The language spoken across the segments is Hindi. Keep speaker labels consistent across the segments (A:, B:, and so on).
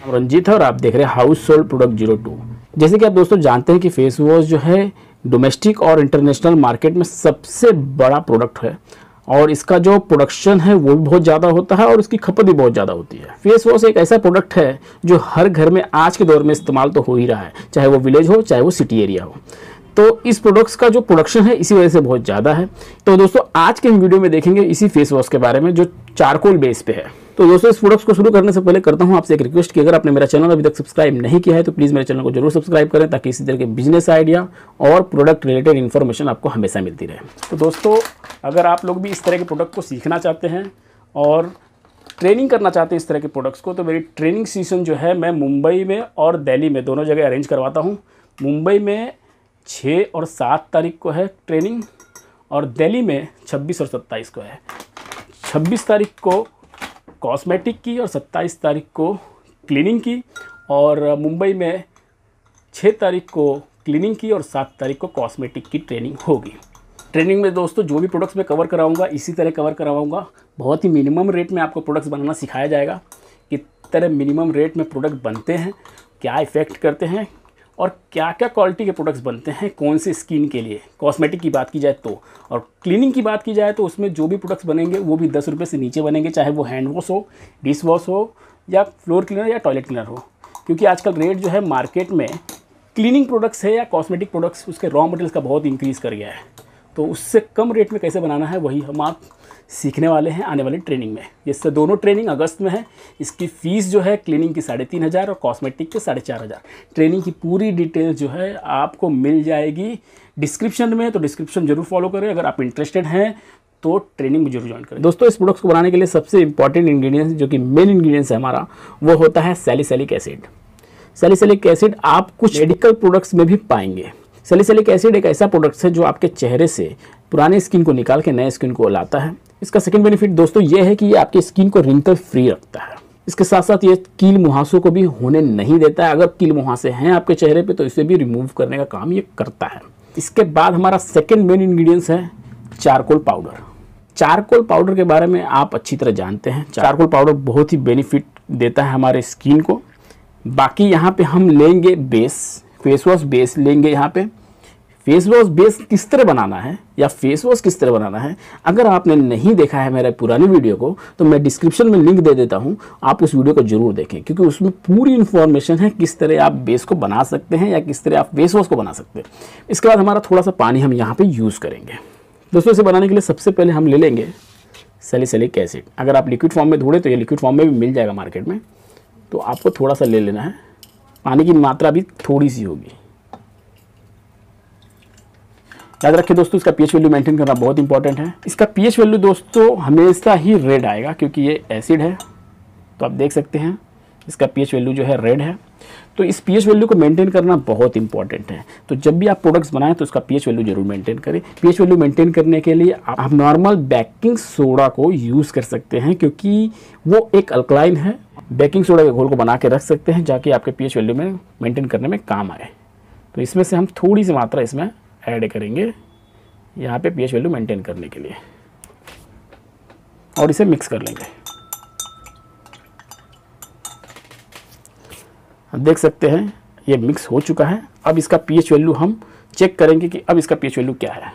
A: रंजीत है और आप देख रहे हैं हाउस होल्ड प्रोडक्ट 02। जैसे कि आप दोस्तों जानते हैं कि फेस वॉश जो है डोमेस्टिक और इंटरनेशनल मार्केट में सबसे बड़ा प्रोडक्ट है और इसका जो प्रोडक्शन है वो भी बहुत ज़्यादा होता है और इसकी खपत भी बहुत ज़्यादा होती है। फेस वॉश एक ऐसा प्रोडक्ट है जो हर घर में आज के दौर में इस्तेमाल तो हो ही रहा है, चाहे वो विलेज हो चाहे वो सिटी एरिया हो। तो इस प्रोडक्ट्स का जो प्रोडक्शन है इसी वजह से बहुत ज़्यादा है। तो दोस्तों आज के वीडियो में देखेंगे इसी फेस वॉश के बारे में जो चारकोल बेस पे है। तो दोस्तों इस प्रोडक्ट्स को शुरू करने से पहले करता हूं आपसे एक रिक्वेस्ट कि अगर आपने मेरा चैनल अभी तक सब्सक्राइब नहीं किया है तो प्लीज़ मेरे चैनल को जरूर सब्सक्राइब करें ताकि इसी तरह के बिजनेस आइडिया और प्रोडक्ट रिलेटेड इन्फॉर्मेशन आपको हमेशा मिलती रहे। तो दोस्तों अगर आप लोग भी इस तरह के प्रोडक्ट को सीखना चाहते हैं और ट्रेनिंग करना चाहते हैं इस तरह के प्रोडक्ट्स को, तो मेरी ट्रेनिंग सेशन जो है मैं मुंबई में और दिल्ली में दोनों जगह अरेंज करवाता हूँ। मुंबई में 6 और 7 तारीख को है ट्रेनिंग और दिल्ली में 26 और 27 को है। 26 तारीख को कॉस्मेटिक की और 27 तारीख को क्लीनिंग की और मुंबई में 6 तारीख को क्लीनिंग की और 7 तारीख को कॉस्मेटिक की ट्रेनिंग होगी। ट्रेनिंग में दोस्तों जो भी प्रोडक्ट्स मैं कवर कराऊंगा इसी तरह कवर कराऊंगा। बहुत ही मिनिमम रेट में आपको प्रोडक्ट्स बनाना सिखाया जाएगा, किस तरह मिनिमम रेट में प्रोडक्ट बनते हैं, क्या इफ़ेक्ट करते हैं और क्या क्या क्वालिटी के प्रोडक्ट्स बनते हैं कौन से स्किन के लिए। कॉस्मेटिक की बात की जाए तो, और क्लीनिंग की बात की जाए तो उसमें जो भी प्रोडक्ट्स बनेंगे वो भी 10 रुपये से नीचे बनेंगे, चाहे वो हैंड वॉश हो, डिश वॉश हो या फ्लोर क्लीनर या टॉयलेट क्लीनर हो। क्योंकि आजकल रेट जो है मार्केट में क्लीनिंग प्रोडक्ट्स है या कॉस्मेटिक प्रोडक्ट्स उसके रॉ मटेरियल्स का बहुत इंक्रीज़ कर गया है। तो उससे कम रेट में कैसे बनाना है वही हम आप सीखने वाले हैं आने वाली ट्रेनिंग में। जिससे दोनों ट्रेनिंग अगस्त में है। इसकी फ़ीस जो है क्लीनिंग की 3,500 और कॉस्मेटिक के 4,500। ट्रेनिंग की पूरी डिटेल जो है आपको मिल जाएगी डिस्क्रिप्शन में, तो डिस्क्रिप्शन जरूर फॉलो करें। अगर आप इंटरेस्टेड हैं तो ट्रेनिंग में जरूर ज्वाइन करें। दोस्तों इस प्रोडक्ट्स को बनाने के लिए सबसे इंपॉर्टेंट इंग्रेडिएंट्स जो कि मेन इंग्रेडिएंट्स है हमारा वो होता है सैलिसिलिक एसिड। सैलिसिलिक एसिड आप कुछ मेडिकल प्रोडक्ट्स में भी पाएंगे। सैलिसिलिक एसिड एक ऐसा प्रोडक्ट है जो आपके चेहरे से पुराने स्किन को निकाल के नए स्किन को लाता है। इसका सेकंड बेनिफिट दोस्तों ये है कि ये आपके स्किन को रिंकल फ्री रखता है। इसके साथ साथ ये कील मुहासों को भी होने नहीं देता है। अगर कील मुहासे हैं आपके चेहरे पे तो इसे भी रिमूव करने का काम ये करता है। इसके बाद हमारा सेकंड मेन इंग्रेडिएंट्स है चारकोल पाउडर। चारकोल पाउडर के बारे में आप अच्छी तरह जानते हैं। चारकोल पाउडर बहुत ही बेनिफिट देता है हमारे स्किन को। बाकी यहाँ पे हम लेंगे बेस, फेस वॉश बेस लेंगे। यहाँ पे फेस वॉश बेस किस तरह बनाना है या फेस वॉश किस तरह बनाना है, अगर आपने नहीं देखा है मेरे पुरानी वीडियो को तो मैं डिस्क्रिप्शन में लिंक दे देता हूं, आप उस वीडियो को जरूर देखें क्योंकि उसमें पूरी इन्फॉर्मेशन है किस तरह आप बेस को बना सकते हैं या किस तरह आप फेस वॉश को बना सकते हैं। इसके बाद हमारा थोड़ा सा पानी हम यहाँ पर यूज़ करेंगे। दोस्तों इसे बनाने के लिए सबसे पहले हम ले लेंगे सैलिसिलिक एसिड। अगर आप लिक्विड फॉर्म में ढूंढें तो ये लिक्विड फॉर्म में भी मिल जाएगा मार्केट में, तो आपको थोड़ा सा ले लेना है। पानी की मात्रा भी थोड़ी सी होगी। याद रखिए दोस्तों इसका पीएच वैल्यू मेंटेन करना बहुत इंपॉर्टेंट है। इसका पीएच वैल्यू दोस्तों हमेशा ही रेड आएगा क्योंकि ये एसिड है। तो आप देख सकते हैं इसका पीएच वैल्यू जो है रेड है। तो इस पीएच वैल्यू को मेंटेन करना बहुत इंपॉर्टेंट है। तो जब भी आप प्रोडक्ट्स बनाएं तो उसका पीएच वैल्यू जरूर मेंटेन करें। पीएच वैल्यू मेंटेन करने के लिए आप नॉर्मल बेकिंग सोडा को यूज़ कर सकते हैं क्योंकि वो एक अल्कलाइन है। बेकिंग सोडा के घोल को बना के रख सकते हैं जाके आपके पीएच वैल्यू में मेंटेन करने में काम आए। तो इसमें से हम थोड़ी सी मात्रा इसमें ऐड करेंगे यहाँ पे पीएच वैल्यू मेंटेन करने के लिए और इसे मिक्स कर लेंगे। आप देख सकते हैं ये मिक्स हो चुका है। अब इसका पीएच वैल्यू हम चेक करेंगे कि अब इसका पीएच वैल्यू क्या है।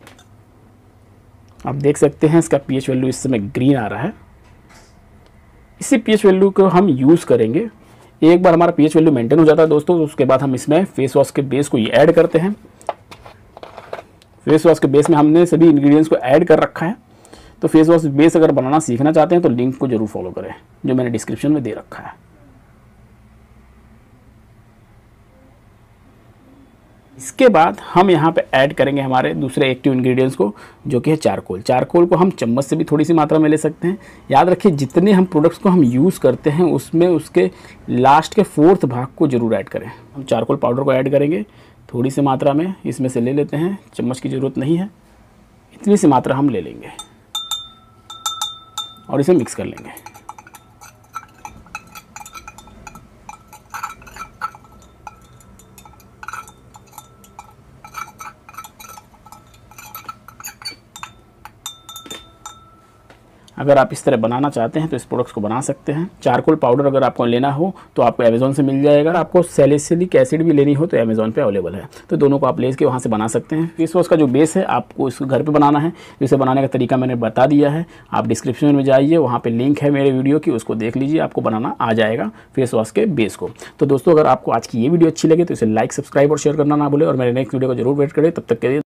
A: आप देख सकते हैं इसका पीएच वैल्यू इस समय ग्रीन आ रहा है। इसी पीएच वैल्यू को हम यूज़ करेंगे। एक बार हमारा पीएच वैल्यू मेंटेन हो जाता है दोस्तों, उसके बाद हम इसमें फेस वॉश के बेस को ये ऐड करते हैं। फेस वॉश के बेस में हमने सभी इंग्रेडिएंट्स को ऐड कर रखा है। तो फेस वॉश बेस अगर बनाना सीखना चाहते हैं तो लिंक को जरूर फॉलो करें जो मैंने डिस्क्रिप्शन में दे रखा है। इसके बाद हम यहाँ पे ऐड करेंगे हमारे दूसरे एक्टिव इंग्रेडिएंट्स को जो कि है चारकोल। चारकोल को हम चम्मच से भी थोड़ी सी मात्रा में ले सकते हैं। याद रखिए जितने हम प्रोडक्ट्स को हम यूज़ करते हैं उसमें उसके लास्ट के 4th भाग को जरूर ऐड करें। हम चारकोल पाउडर को ऐड करेंगे थोड़ी सी मात्रा में, इसमें से ले लेते हैं। चम्मच की ज़रूरत नहीं है, इतनी सी मात्रा हम ले लेंगे और इसे मिक्स कर लेंगे। अगर आप इस तरह बनाना चाहते हैं तो इस प्रोडक्ट्स को बना सकते हैं। चारकोल पाउडर अगर आपको लेना हो तो आपको अमेज़ॉन से मिल जाएगा। आपको सैलिसिलिक एसिड भी लेनी हो तो अमेज़ॉन पे अवेलेबल है, तो दोनों को आप ले के वहाँ से बना सकते हैं। फेस वॉश का जो बेस है आपको इसको घर पे बनाना है। इसे बनाने का तरीका मैंने बता दिया है, आप डिस्क्रिप्शन में जाइए, वहाँ पे लिंक है मेरे वीडियो की, उसको देख लीजिए, आपको बनाना आ जाएगा फेस वॉश के बेस को। तो दोस्तों अगर आपको आज की ये वीडियो अच्छी लगे तो इसे लाइक, सब्सक्राइब और शेयर करना ना भूलें और मेरे नेक्स्ट वीडियो को जरूर वेट करें। तब तक के लिए